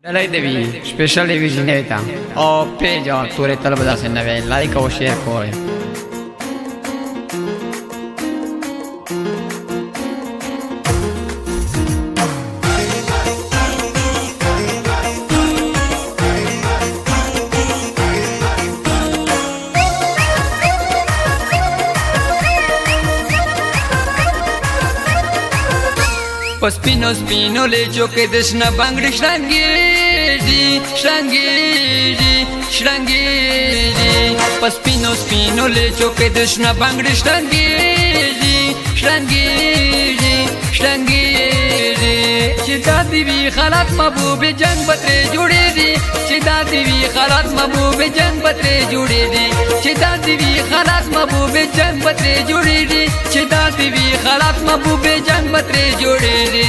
لای دوی سپیشل دوی جنیتا او پیج او توره طلب دا سے نوے لائک او شیئر کوئے Spino spino le gioche de sna bangri shrangiri shrangiri shrangiri Spino spino le gioche de sna bangri shrangiri shrangiri shrangiri Chida divi khalat mahbub jang batre jude di Chida divi khalat mahbub jang batre jude di Chida divi khalat mahbub jang batre jude di Chida divi khalat mahbub jang batre jude di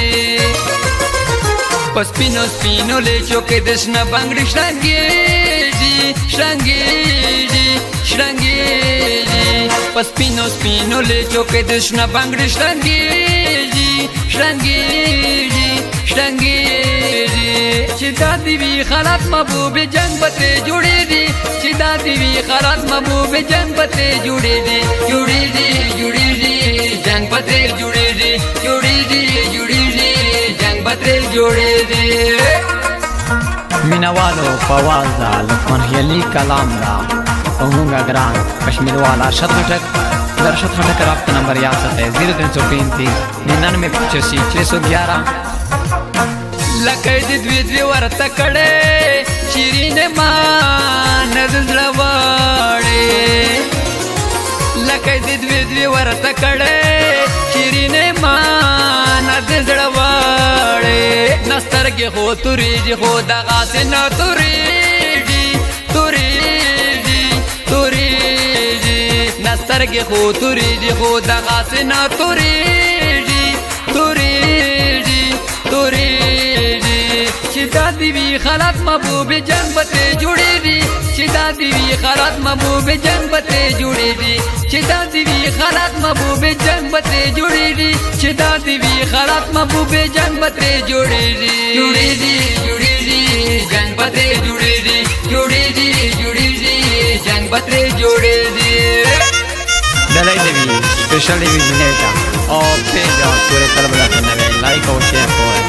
Spino spino le gioche de sna bangri shrangiri shrangiri shrangiri Spino spino le gioche de sna bangri shrangiri shrangiri shrangiri Chida divi khalat mahbub jang batre jude di Chida divi khalat mahbub jang batre jude di jude di jude di jang batre jude di jude di jude di jang batre jude di مینوالو پواز دا لطفاً خیلی کلام دا پہونگا گران کشمیر والا شت خٹک در شت خٹک رابطہ نمبر یاسط ہے 0335 9985 611 لکه د دوی دوی ورته کړه شیرین ما نزل وړې لکه د دوی دوی ورته کړه شیرین ما نزل وړې نسترګې خو تورې دي خو دغه سن تورې دي تورې دي تورې دي نسترګې خو تورې دي خو دغه سن تورې دي تورې دي تورې Chida divi khalat mahbub jang batre jude di Chida divi khalat mahbub jang batre jude di Chida divi khalat mahbub jang batre jude di Chida divi khalat mahbub jang batre jude di jude di jude di jang batre jude di jude di jude di jang batre jude di دلای دوی سپیشل دوی جنیتا او پیج او توره طلب دا سے نوے لائک او شیئر کوئے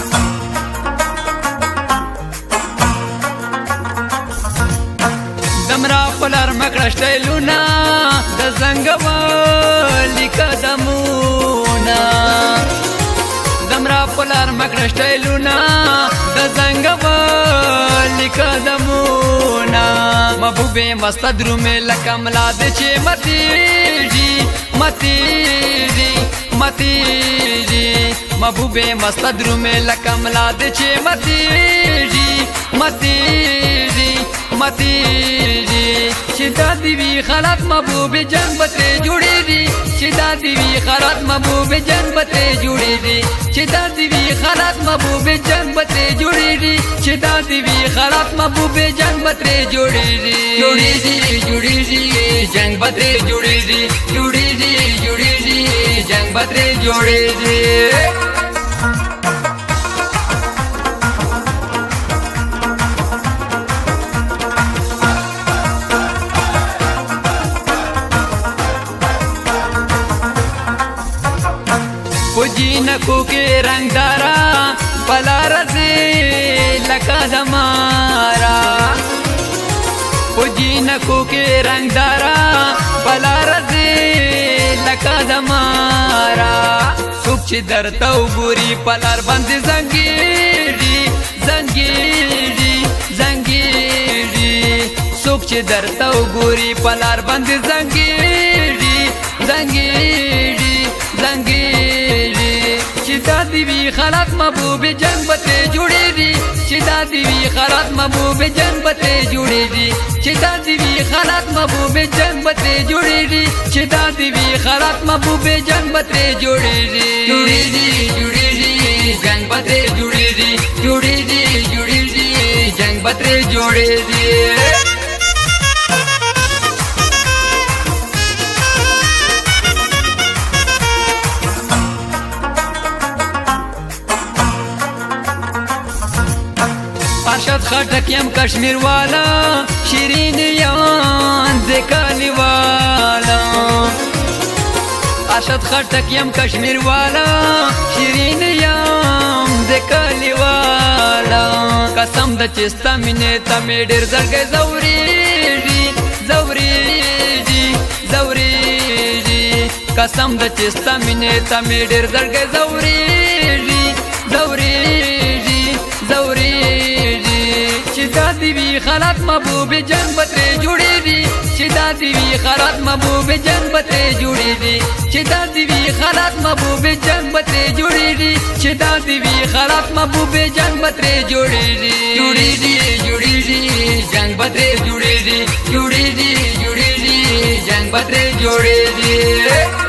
دمرا پلار مکرشته لونا د زنګوالي قدمونا دمرا پلار مکرشته لونا د زنګوالي قدمونا محبوبه مستدرو مې لکملا د چې متیږي متیږي متیږي محبوبه مستدرو مې لکملا د چې متیږي متیږي متیږي Chida divi khalat mahbub jang batre jude di Chida divi khalat mahbub jang batre jude di Chida divi khalat mahbub jang batre jude di Chida divi khalat mahbub jang batre jude di jude di jude di jang batre jude di jude di jude di jang batre jude di Pujinako ke rang dara palara se laka damara Pujinako ke rang dara palara se laka damara Sukh darta uguri palar band zangiri zangiri zangiri Sukh darta uguri palar band zangiri zangiri zangiri Chida divi khalat mahbub jang batre jude di Chida divi khalat mahbub jang batre jude di Chida divi khalat mahbub jang batre jude di Chida divi khalat mahbub jang batre jude di jude di jude di jang batre jude di jude di jude di jang batre jude di ارشد خټک یم کشمیر والا شیرین یان د کلی والا ارشد خټک یم کشمیر والا شیرین یم د کلی والا قسم د چستا مینه ته مې ډېر زړګی زورېږي زورېږي زورېږي قسم د چستا مینه ته مې ډېر زړګی زورېږي زورېږي زورېږي چې دا دی وی خالات محبوب جنگ بترې جوړېږي چې دا دی وی خالات محبوب جنگ بترې جوړېږي چې دا دی وی خالات محبوب جنگ بترې جوړېږي چې دا دی وی خالات محبوب جنگ بترې جوړېږي جوړېږي جوړېږي جنگ بترې جوړېږي جوړېږي جوړېږي جنگ بترې جوړېږي